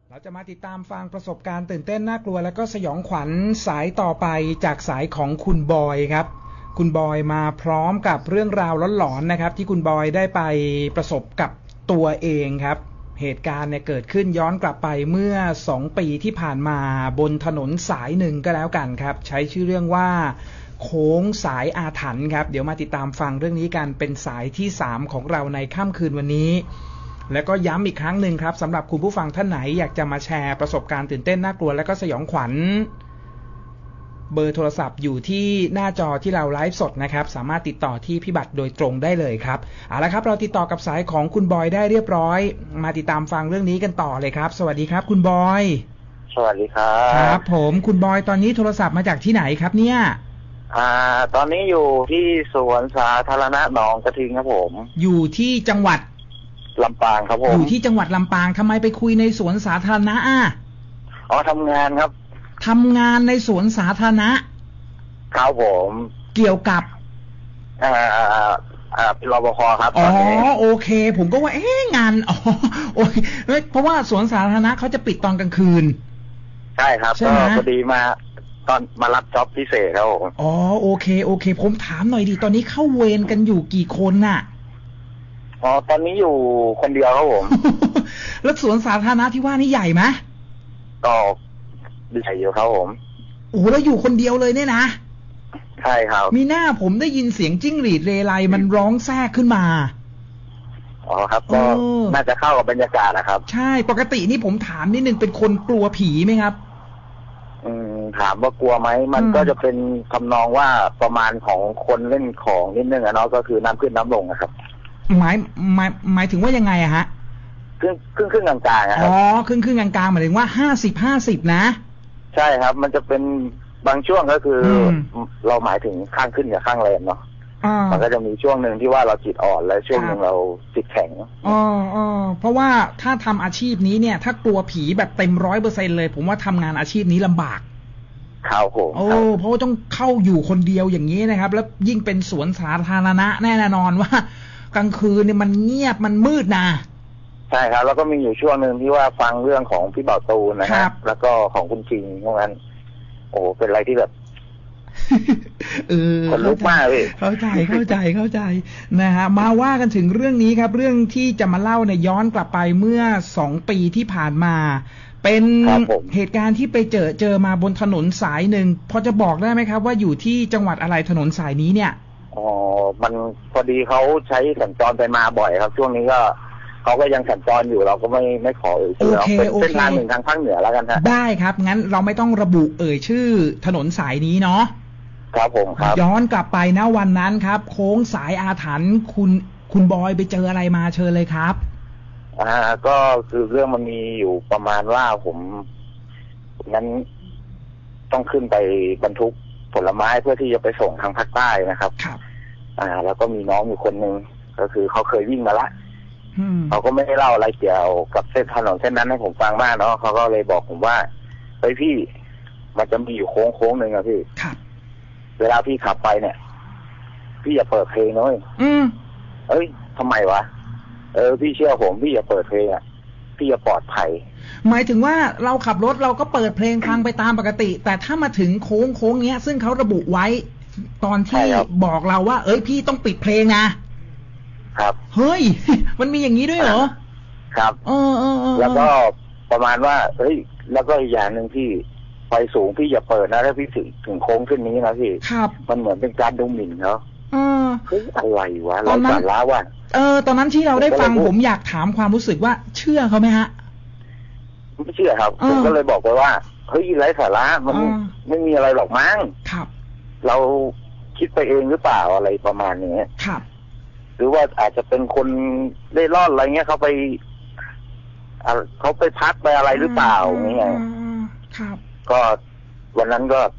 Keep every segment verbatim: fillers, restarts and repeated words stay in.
เราจะมาติดตามฟังประสบการณ์ตื่นเต้นน่ากลัวและก็สยองขวัญสายต่อไปจากสายของคุณบอยครับคุณบอยมาพร้อมกับเรื่องราวหลอนๆนะครับที่คุณบอยได้ไปประสบกับตัวเองครับเหตุการณ์เนี่ยเกิดขึ้นย้อนกลับไปเมื่อสองปีที่ผ่านมาบนถนนสายหนึ่งก็แล้วกันครับใช้ชื่อเรื่องว่าโค้งสายอาถรรพ์ครับเดี๋ยวมาติดตามฟังเรื่องนี้กันเป็นสายที่สามของเราในค่ำคืนวันนี้แล้วก็ย้ำอีกครั้งหนึ่งครับสำหรับคุณผู้ฟังท่านไหนอยากจะมาแชร์ประสบการณ์ตื่นเต้นน่ากลัวและก็สยองขวัญเบอร์โทรศัพท์อยู่ที่หน้าจอที่เราไลฟ์สดนะครับสามารถติดต่อที่พี่บัตรโดยตรงได้เลยครับเอาละครับเราติดต่อกับสายของคุณบอยได้เรียบร้อยมาติดตามฟังเรื่องนี้กันต่อเลยครับสวัสดีครับคุณบอยสวัสดีครับครับผมคุณบอยตอนนี้โทรศัพท์มาจากที่ไหนครับเนี่ยอ่าตอนนี้อยู่ที่สวนสาธารณะหนองกระทิงครับผมอยู่ที่จังหวัดลำปางครับผมอยู่ที่จังหวัดลำปางทำไมไปคุยในสวนสาธารณะอ่ะอ๋อทำงานครับทำงานในสวนสาธารณะครับผมเกี่ยวกับอ่าอ่าเป็นรปภครับอ๋อโอเคผมก็ว่าเอ๊ะงานอ๋อโอ้ยเพราะว่าสวนสาธารณะเขาจะปิดตอนกลางคืนใช่ครับก็พอดีมาตอนมารับจ็อบพิเศษครับผมอ๋อโอเคโอเคผมถามหน่อยดิตอนนี้เข้าเวรกันอยู่กี่คนน่ะอ๋อตอนนี้อยู่คนเดียวครับผมแล้วสวนสาธารณะที่ว่านี่ใหญ่ไหมก็ใหญ่อยู่ครับผมโอ้แล้วอยู่คนเดียวเลยเนี่ยนะใช่ครับมีหน้าผมได้ยินเสียงจิ้งหรีดเรไรมันร้องแทรกขึ้นมาอ๋อครับก็น่าจะเข้ากับบรรยากาศนะครับใช่ปกตินี่ผมถามนิดนึงเป็นคนกลัวผีไหมครับอืมถามว่ากลัวไหมมันก็จะเป็นคำนองว่าประมาณของคนเล่นของนิดนึงอะเนาะก็คือน้ำขึ้นน้ำลงนะครับหมายหมายหมายถึงว่ายังไงอะฮะครึ่งครึ่งครึ่งกลางๆครับอ๋อครึ่งครึ่งกลางๆหมายถึงว่าห้าสิบห้าสิบนะใช่ครับมันจะเป็นบางช่วงก็คือเราหมายถึงข้างขึ้นกับข้างแรมเนาะมันก็จะมีช่วงหนึ่งที่ว่าเราจิตอ่อนและช่วงหนึ่งเราจิตแข็งอ๋ออ๋อเพราะว่าถ้าทำอาชีพนี้เนี่ยถ้ากลัวผีแบบเต็มร้อยเปอร์เซ็นเลยผมว่าทำงานอาชีพนี้ลำบากครับผมโอ้เพราะว่าต้องเข้าอยู่คนเดียวอย่างนี้นะครับแล้วยิ่งเป็นสวนสาธารณะแน่นอนว่ากลางคืนเนี่ยมันเงียบมันมืดนะใช่ครับแล้วก็มีอยู่ช่วงหนึ่งที่ว่าฟังเรื่องของพี่เบาตูนนะครับแล้วก็ของคุณจริงพวกนั้นโอ้เป็นอะไรที่แบบเออคนลุกมากเลยเข้าใจเข้าใจเข้าใจนะฮะมาว่ากันถึงเรื่องนี้ครับเรื่องที่จะมาเล่าเนี่ยย้อนกลับไปเมื่อสองปีที่ผ่านมาเป็นเหตุการณ์ที่ไปเจอเจอมาบนถนนสายหนึ่งพอจะบอกได้ไหมครับว่าอยู่ที่จังหวัดอะไรถนนสายนี้เนี่ยอ๋อมันพอดีเขาใช้สัญจรไปมาบ่อยครับช่วงนี้ก็เขาก็ยังสัญจรอยู่เราก็ไม่ไม่ขอเอ่ยชื่อเป็นเส้นทางหนึ่งทางภาคเหนือแล้วกันฮะได้ครับงั้นเราไม่ต้องระบุเอ่ยชื่อถนนสายนี้เนาะครับผมครับย้อนกลับไปณวันนั้นครับโค้งสายอาถรรพ์คุณคุณบอยไปเจออะไรมาเชิญเลยครับอ่าก็คือเรื่องมันมีอยู่ประมาณว่าผมนั้นต้องขึ้นไปบรรทุกผลไม้เพื่อที่จะไปส่งทางภาคใต้นะครับครับอ่าแล้วก็มีน้องอยู่คนหนึ่งก็คือเขาเคยวิ่งมาละเขาก็ไม่ได้เล่าอะไรเกี่ยวกับเส้นถนนเส้นนั้นให้ผมฟังมากเนาะเขาก็เลยบอกผมว่าเฮ้ยพี่มันจะมีอยู่โค้งโค้งหนึ่งอะพี่เวลาพี่ขับไปเนี่ยพี่อย่าเปิดเพลงนะเว้ยเอ้ยทำไมวะเออพี่เชื่อผมพี่อย่าเปิดเพลงอะพี่จะปลอดภัยหมายถึงว่าเราขับรถเราก็เปิดเพลงฟังไปตามปกติแต่ถ้ามาถึงโค้งโค้งเนี้ยซึ่งเขาระบุไว้ตอนที่บอกเราว่าเอ้ยพี่ต้องปิดเพลงนะครับเฮ้ยมันมีอย่างนี้ด้วยเหรอครับเออเออแล้วก็ประมาณว่าเฮ้ยแล้วก็อีกอย่างหนึ่งพี่ไฟสูงพี่อย่าเปิดนะถ้าพี่ถึงถึงโค้งขึ้นนี้นะพี่ครับมันเหมือนเป็นการดูหมิ่นเขาเออเฮ้ยอะไรวะเราสาระว่ะเออตอนนั้นที่เราได้ฟังผมอยากถามความรู้สึกว่าเชื่อเขาไหมฮะไม่เชื่อครับผมก็เลยบอกไปว่าเฮ้ยไร้สาระมันไม่มีอะไรหรอกมั้งครับเราคิดไปเองหรือเปล่าอะไรประมาณนี้ครับหรือว่าอาจจะเป็นคนเล่ร่อนอะไรเงี้ยเขาไปเขาไปพักไปอะไรหรือเปล่าเงี้ยครับก็วันนั้นก็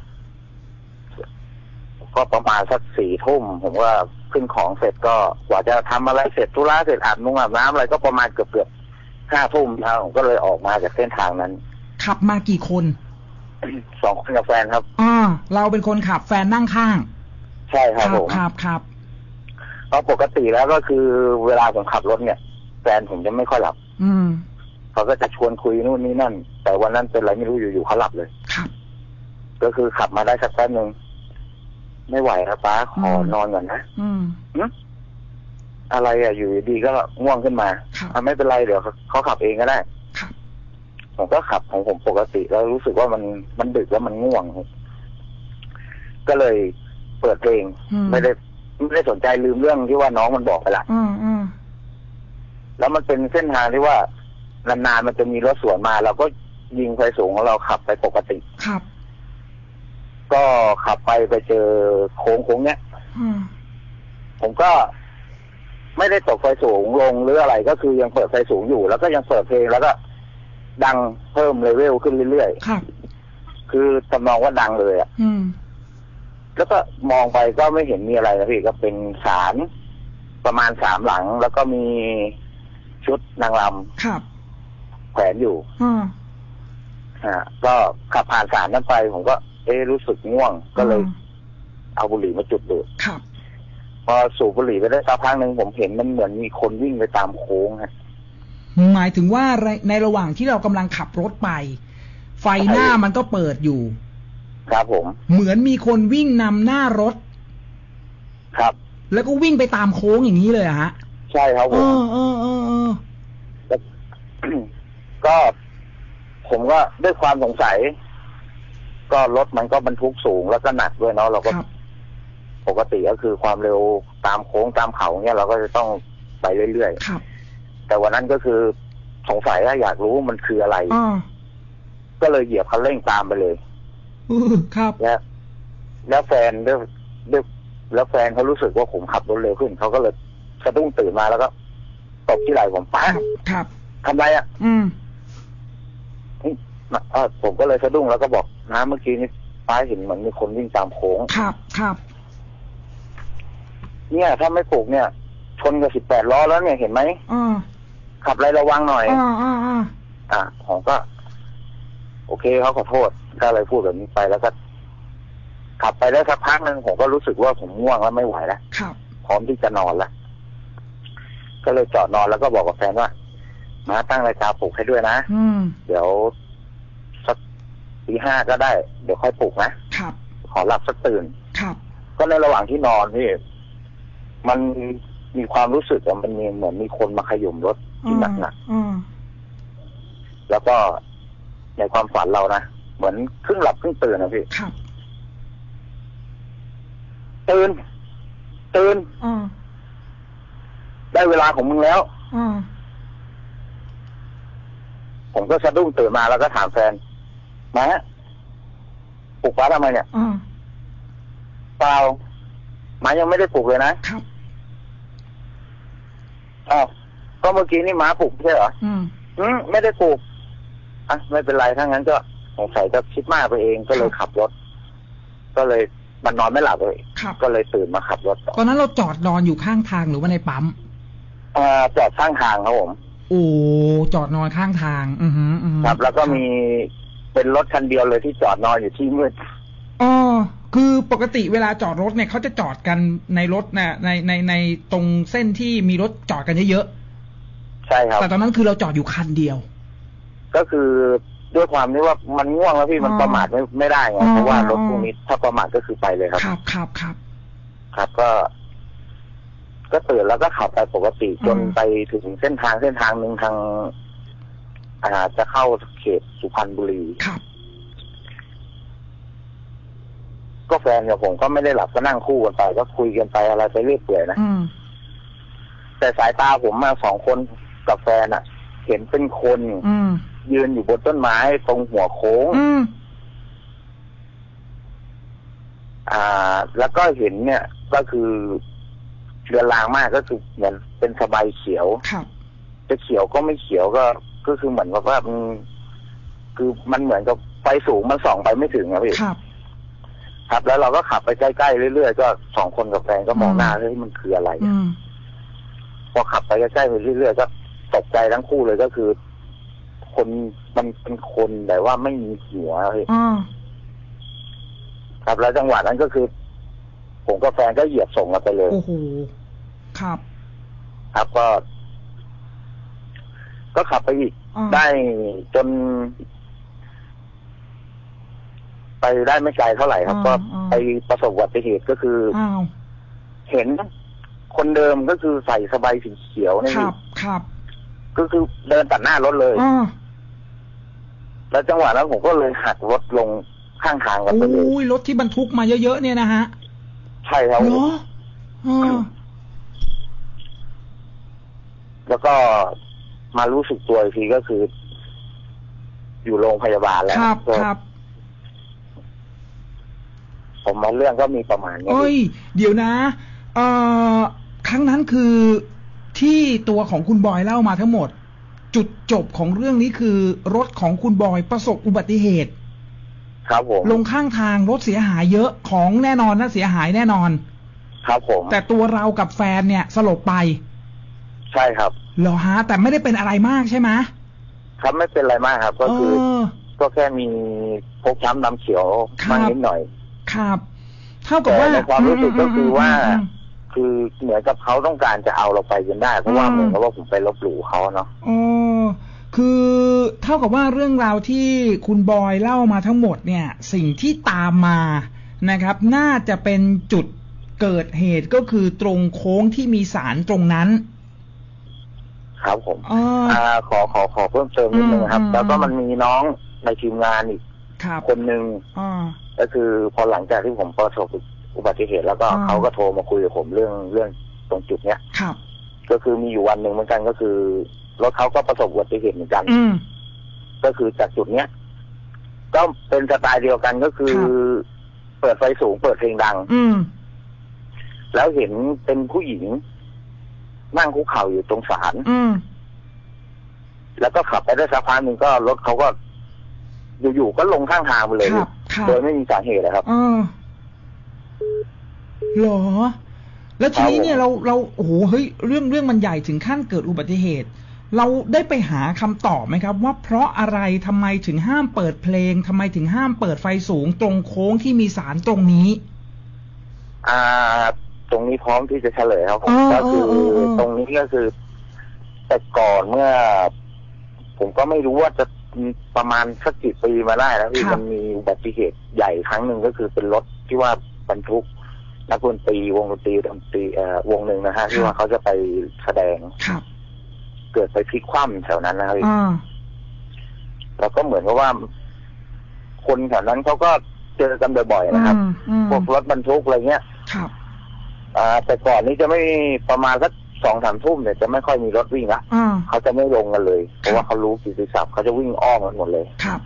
ก็ประมาณสักสี่ทุ่มผมว่าขึ้นของเสร็จก็กว่าจะทำอะไรเสร็จธุระเสร็จอาบนุ่งอาบน้ำอะไรก็ประมาณเกือบเกือบห้าทุ่มแล้วผมก็เลยออกมาจากเส้นทางนั้นขับมากี่คนสองคนกับแฟนครับอ่าเราเป็นคนขับแฟนนั่งข้างใช่ครับผมครับครับเพราะปกติแล้วก็คือเวลาผมขับรถเนี่ยแฟนผมจะไม่ค่อยหลับอืมเขาก็จะชวนคุยนู่นนี่นั่นแต่วันนั้นเป็นอะไรไม่รู้อยู่ๆเขาหลับเลยครับก็คือขับมาได้สักแป๊บนึงไม่ไหวครับป้าขอนอนก่อนนะอืมอะไรอ่ะอยู่ดีก็ง่วงขึ้นมาอ่ะไม่เป็นไรเดี๋ยวเขาขับเองก็ได้ผมก็ขับของผมปกติแล้วรู้สึกว่ามันมันดึกแล้วมันง่วงก็เลยเปิดเพลงไม่ได้ไม่ได้สนใจลืมเรื่องที่ว่าน้องมันบอกไปละแล้วมันเป็นเส้นทางที่ว่านานๆมันจะมีรถสวนมาเราก็ยิงไฟสูงของเราขับไปปกติครับก็ขับไปไปเจอโค้งโค้งเนี้ยผมก็ไม่ได้ตกไฟสูงลงหรืออะไรก็คือยังเปิดไฟสูงอยู่แล้วก็ยังเปิดเพลงแล้วก็ดังเพิ่มเลเวลขึ้นเรื่อยๆครับคือทำนองว่าดังเลยอ่ะแล้วก็มองไปก็ไม่เห็นมีอะไรนะพี่ก็เป็นศาลประมาณสามหลังแล้วก็มีชุดนางรำแขวนอยู่อ่าก็ขับผ่านศาลนั้นไปผมก็เอ๊รู้สึกง่วงก็เลยเอาบุหรี่มาจุดดูครับพอสูบบุหรี่ไปได้สักพักหนึ่งผมเห็นมันเหมือนมีคนวิ่งไปตามโค้งฮะหมายถึงว่าในระหว่างที่เรากำลังขับรถไปไฟหน้ามันก็เปิดอยู่ครับผมเหมือนมีคนวิ่งนำหน้ารถครับแล้วก็วิ่งไปตามโค้งอย่างนี้เลยฮะใช่ครับผมเออเออเออเออก็ผมก็ด้วยความสงสัยก็รถมันก็บรรทุกสูงแล้วก็หนักด้วยเนาะเราก็ปกติก็คือความเร็วตามโค้งตามเขาเนี่ยเราก็จะต้องไปเรื่อยๆแต่วันนั้นก็คือสงสัยว่าอยากรู้มันคืออะไรก็เลยเหยียบคันเร่งตามไปเลยครับแล้วแล้วแฟนด้วยด้วยแล้วแฟนเขารู้สึกว่าผมขับรถเร็วขึ้นเขาก็เลยสะดุ้งตื่นมาแล้วก็ตบที่ไหล่ผมป้าครับทำไรอ่ะอืมเออผมก็เลยสะดุ้งแล้วก็บอกน้าเมื่อกี้นี้ป้าเห็นเหมือนมีคนวิ่งตามโค้งครับครับเนี่ยถ้าไม่ปลูกเนี่ยชนกับสิบแปดล้อแล้วเนี่ยเห็นไหมอ่าขับอะไรระวังหน่อยอ่าอ่าอ่าอ่าผมก็โอเคเขาขอโทษก็เลยพูดแบบนี้ไปแล้วก็ขับไปได้สักพักหนึ่งผมก็รู้สึกว่าผมง่วงแล้วไม่ไหวแล้วพร้อมที่จะนอนแล้วก็เลยจอดนอนแล้วก็บอกกับแฟนว่ามาตั้งนาฬิกาปลุกให้ด้วยนะเดี๋ยวสักตีห้าก็ได้เดี๋ยวค่อยปลุกนะขอหลับสักตื่นก็ในระหว่างที่นอนนี่มันมีความรู้สึกว่ามันมีเหมือนมีคนมาขยุ่มรถที่หนักหนักแล้วก็ในความฝันเรานะเหมือนครึ่งหลับครึ่งตื่นนะพี่ตื่นตื่นได้เวลาของมึงแล้วผมก็สะดุ้งตื่นมาแล้วก็ถามแฟนมาปลุกป้าทำไมเนี่ยเปล่าม้ายังไม่ได้ปลุกเลยนะอ้าวก็เมื่อกี้นี่ม้าปลุกใช่เหรออืมไม่ได้ปลุกอ่ะไม่เป็นไรถ้างั้นก็สงสัยจะคิดมากไปเองก็เลยขับรถก็เลยมันนอนไม่หลับเลยก็เลยตื่นมาขับรถตอนนั้นเราจอดนอนอยู่ข้างทางหรือว่าในปั๊มอ่าจอดข้างทางครับผมโอ้จอดนอนข้างทางอือฮึครับแล้วก็มีเป็นรถคันเดียวเลยที่จอดนอนอยู่ที่มืดอ๋อคือปกติเวลาจอดรถเนี่ยเขาจะจอดกันในรถนะในในในตรงเส้นที่มีรถจอดกันเยอะๆใช่ครับแต่ตอนนั้นคือเราจอดอยู่คันเดียวก็คือด้วยความที่ว่ามันง่วงแล้วพี่มันประมาทไม่ไม่ได้ไงเพราะว่ารถพวกนี้ถ้าประมาทก็คือไปเลยครับครับครับครับครับก็ก็ตื่นแล้วก็ขับไปปกติจนไปถึงเส้นทางเส้นทางหนึ่งทางอ่าจะเข้าเขตสุพรรณบุรีครับก็แฟนกับผมก็ไม่ได้หลับก็นั่งคู่กันไปก็คุยกันไปอะไรไปเรื่อยเปื่อยนะแต่สายตาผมมาสองคนกับแฟนอ่ะเห็นเป็นคนยืนอยู่บนต้นไม้ตรงหัวโค้งอ่าแล้วก็เห็นเนี่ยก็คือเรือนรางมากก็คือเหมือนเป็นสบายเขียวจะเขียวก็ไม่เขียวก็ก็คือเหมือนกับว่ามันคือมันเหมือนกับไฟสูงมันส่องไปไม่ถึงนะพี่ครับครับแล้วเราก็ขับไปใกล้ๆเรื่อยๆก็สองคนกับแฟนก็มองหน้าเฮ้ยมันคืออะไรพอขับไปใกล้ๆไปเรื่อยๆก็ตกใจทั้งคู่เลยก็คือคนมันเป็นคนแต่ว่าไม่มีหัวเลยครับแล้วจังหวะนั้นก็คือผมกับแฟนก็เหยียบส่งกันไปเลยโอ้โหครับครับก็ก็ขับไปอีกได้จนไปได้ไม่ไกลเท่าไหร่ครับก็ไปประสบอุบัติเหตุก็คือเห็นคนเดิมก็คือใส่สบายสีเขียวนี่ครับครับก็คือเดินตัดหน้ารถเลยแล้วจังหวะนั้นผมก็เลยหักรถลงข้างทางกันไปเลยโอ้ยรถที่บรรทุกมาเยอะๆเนี่ยนะฮะใช่ครับเหรอแล้วก็มารู้สึกตัวอีกทีก็คืออยู่โรงพยาบาลแล้วครับครับผมมาเรื่องก็มีประมาณนี้เอ้ยเดี๋ยวนะเอ่อครั้งนั้นคือที่ตัวของคุณบอยเล่ามาทั้งหมดจุดจบของเรื่องนี้คือรถของคุณบอยประสบอุบัติเหตุครับผมลงข้างทางรถเสียหายเยอะของแน่นอนนะเสียหายแน่นอนครับผมแต่ตัวเรากับแฟนเนี่ยสลบไปใช่ครับเหรอฮะแต่ไม่ได้เป็นอะไรมากใช่ไหมครับไม่เป็นอะไรมากครับก็คือก็แค่มีพกช้ำดำเขียวบ้างนิดหน่อยครับเท่ากับว่าในความรู้สึกก็คือว่าคือเหมือนกับเขาต้องการจะเอาเราไปจนได้เพราะว่าเหมือนกับว่าผมไปลบหลู่เขาเนาะอ๋อคือเท่ากับว่าเรื่องราวที่คุณบอยเล่ามาทั้งหมดเนี่ยสิ่งที่ตามมานะครับน่าจะเป็นจุดเกิดเหตุก็คือตรงโค้งที่มีสารตรงนั้นครับผมอ่าขอขอขอเพิ่มเติมนิดนึงครับแล้วก็มันมีน้องในทีมงานอีกคนหนึ่งก็คือพอหลังจากที่ผมประสบอุบัติเหตุแล้วก็เขาก็โทรมาคุยกับผมเรื่องเรื่องตรงจุดเนี้ยครับก็คือมีอยู่วันหนึ่งเหมือนกันก็คือรถเขาก็ประสบอุบัติเหตุเหมือนกันก็คือจากจุดเนี้ยก็เป็นสไตล์เดียวกันก็คือเปิดไฟสูงเปิดเพลงดังแล้วเห็นเป็นผู้หญิงนั่งคุกเข่าอยู่ตรงศาลแล้วก็ขับไปได้สักพักหนึ่งก็รถเขาก็อยู่ๆก็ลงข้างทางไปเลยโดยไม่มีสาเหตุเลยครับหรอแล้วทีนี้เนี่ยเราเราโอ้โหเฮ้ยเรื่องเรื่องมันใหญ่ถึงขั้นเกิดอุบัติเหตุเราได้ไปหาคำตอบไหมครับว่าเพราะอะไรทำไมถึงห้ามเปิดเพลงทำไมถึงห้ามเปิดไฟสูงตรงโค้งที่มีสารตรงนี้อ่าตรงนี้พร้อมที่จะเฉลยครับผมก็คือตรงนี้ก็คือแต่ก่อนเมื่อผมก็ไม่รู้ว่าจะประมาณสักกี่ปีมาได้แล้วที่มันมีอุบัติเหตุใหญ่ครั้งหนึ่งก็คือเป็นรถที่ว่าบรรทุกนักดนตรีวงดนตรีดนตรีเอ่อวงหนึ่งนะฮะที่ว่าเขาจะไปแสดงเกิดไปพลิกคว่ำแถวนั้นนะครับแล้วก็เหมือนกับว่าคนแถวนั้นเขาก็เจอกันบ่อยๆนะครับพวกรถบรรทุกอะไรเงี้ยอ่าแต่ก่อนนี้จะไม่ประมาณสักสองสามทุ่มเนี่ยจะไม่ค่อยมีรถวิ่งละเขาจะไม่ลงกันเลยเพราะว่าเขารู้กิตติศัพท์เขาจะวิ่งอ้อมกันหมดเลยครับ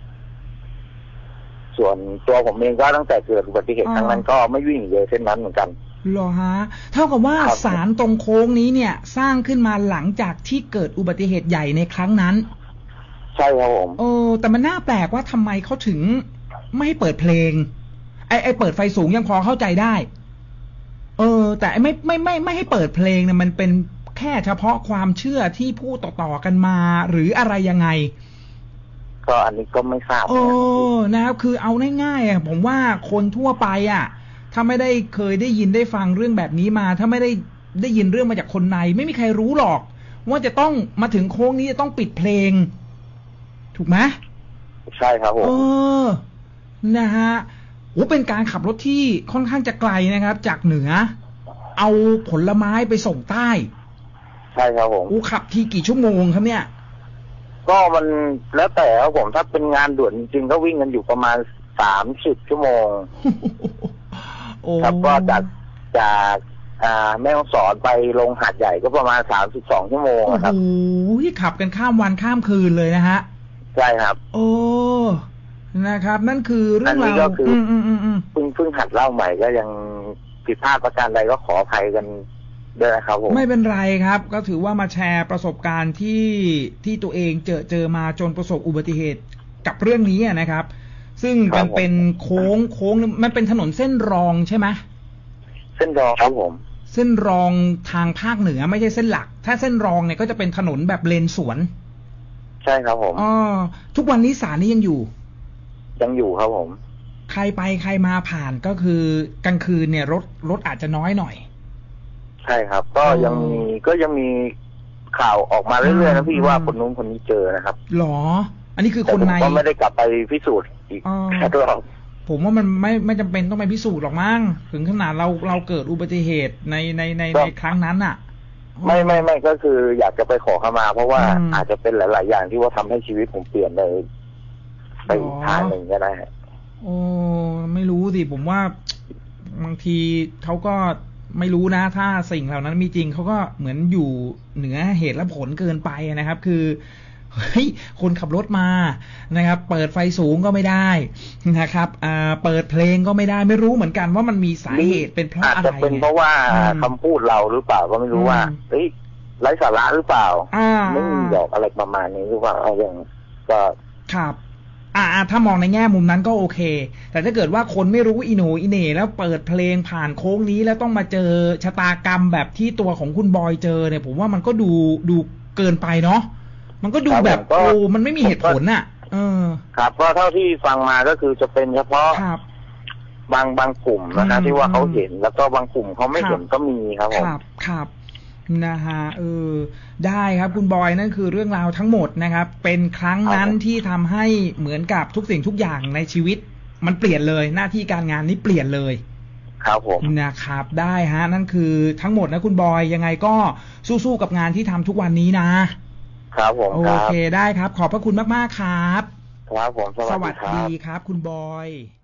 ส่วนตัวผมเองก็ตั้งแต่เกิดอุบัติเหตุครั้งนั้นก็ไม่วิ่งเลยเส้นนั้นเหมือนกันหรอฮะเท่ากับว่าสารตรงโค้งนี้เนี่ยสร้างขึ้นมาหลังจากที่เกิดอุบัติเหตุใหญ่ในครั้งนั้นใช่ครับผมโอ้แต่มันน่าแปลกว่าทำไมเขาถึงไม่ให้เปิดเพลงไอ้ไอ้เปิดไฟสูงยังพอเข้าใจได้เออแต่ไม่ไม่ไม่ไม่ให้เปิดเพลงเนี่ยมันเป็นแค่เฉพาะความเชื่อที่พูดต่อๆกันมาหรืออะไรยังไงก็อันนี้ก็ไม่ทราบโอ้นะครับคือเอาง่ายๆอ่ะผมว่าคนทั่วไปอ่ะถ้าไม่ได้เคยได้ยินได้ฟังเรื่องแบบนี้มาถ้าไม่ได้ได้ยินเรื่องมาจากคนในไม่มีใครรู้หรอกว่าจะต้องมาถึงโค้งนี้จะต้องปิดเพลงถูกไหมใช่ครับผมเออนะฮะโอ้เป็นการขับรถที่ค่อนข้างจะไกลนะครับจากเหนือเอาผลไม้ไปส่งใต้ใช่ครับผมโอ้ขับทีกี่ชั่วโมงครับเนี่ยก็มันแล้วแต่ครับผมถ้าเป็นงานด่วนจริงๆก็วิ่งกันอยู่ประมาณสามสิบชั่วโมงครับก็จากจากอ่าแม่ฮ่องสอนไปลงหาดใหญ่ก็ประมาณสามสิบสองชั่วโมงครับโอ้ยขับกันข้ามวันข้ามคืนเลยนะฮะใช่ครับโอ้นะครับนั่นคือเรื่องราวก็คือเพิ่งเพิ่งหัดเล่าใหม่ก็ยังผิดพลาดประการใดก็ขออภัยกันด้วยนะครับผมไม่เป็นไรครับก็ถือว่ามาแชร์ประสบการณ์ที่ที่ตัวเองเจอเจอมาจนประสบอุบัติเหตุกับเรื่องนี้นะครับซึ่งมันเป็นโค้งโค้งมันเป็นถนนเส้นรองใช่ไหมเส้นรองครับผมเส้นรองทางภาคเหนือไม่ใช่เส้นหลักถ้าเส้นรองเนี่ยก็จะเป็นถนนแบบเลนสวนใช่ครับผมอ๋อทุกวันนี้ศาลนี้ยังอยู่ยังอยู่ครับผมใครไปใครมาผ่านก็คือกลางคืนเนี่ยรถรถอาจจะน้อยหน่อยใช่ครับก็ยังมีก็ยังมีข่าวออกมาเรื่อยๆนะพี่ว่าคนนู้นคนนี้เจอนะครับหรออันนี้คือคนในก็ไม่ได้กลับไปพิสูจน์อีกแค่ตัวผมว่ามันไม่ไม่จำเป็นต้องไปพิสูจน์หรอกมั้งถึงขนาดเราเราเกิดอุบัติเหตุในในในในครั้งนั้นอ่ะไม่ไม่ไม่ก็คืออยากจะไปขอขมาเพราะว่าอาจจะเป็นหลายๆอย่างที่ว่าทำให้ชีวิตผมเปลี่ยนไปไปทางหนึ่งก็ได้โอ้ไม่รู้สิผมว่าบางทีเขาก็ไม่รู้นะถ้าสิ่งเหล่านั้นมีจริงเขาก็เหมือนอยู่เหนือเหตุและผลเกินไปนะครับคือเฮ้ยคนขับรถมานะครับเปิดไฟสูงก็ไม่ได้นะครับอ่าเปิดเพลงก็ไม่ได้ไม่รู้เหมือนกันว่ามันมีสาเหตุเป็นเพราะอะไรอาจจะเป็นเพราะว่าคำพูดเราหรือเปล่าก็ไม่รู้ว่าเฮ้ยไร้สาระหรือเปล่าไม่มีหยอกอะไรประมาณนี้หรือเปล่าเอาอย่างก็ครับอ่าถ้ามองในแง่มุมนั้นก็โอเคแต่ถ้าเกิดว่าคนไม่รู้อีโหนอีเหน่แล้วเปิดเพลงผ่านโค้งนี้แล้วต้องมาเจอชะตากรรมแบบที่ตัวของคุณบอยเจอเนี่ยผมว่ามันก็ดูดูเกินไปเนาะมันก็ดูแบบโอ้มันไม่มีเหตุผลอ่ะเออครับก็เท่าที่ฟังมาก็คือจะเป็นเฉพาะบางบางกลุ่มนะครับที่ว่าเขาเห็นแล้วก็บางกลุ่มเขาไม่เห็นก็มีครับผมครับครับนะฮะเออได้ครับคุณบอยนั่นคือเรื่องราวทั้งหมดนะครับเป็นครั้งนั้นที่ทำให้เหมือนกับทุกสิ่งทุกอย่างในชีวิตมันเปลี่ยนเลยหน้าที่การงานนี้เปลี่ยนเลยครับผมนะครับได้ฮะนั่นคือทั้งหมดนะคุณบอยยังไงก็สู้ๆกับงานที่ทำทุกวันนี้นะครับผมโอเคได้ครับขอบพระคุณมากๆครับครับผมสวัสดีครับคุณบอย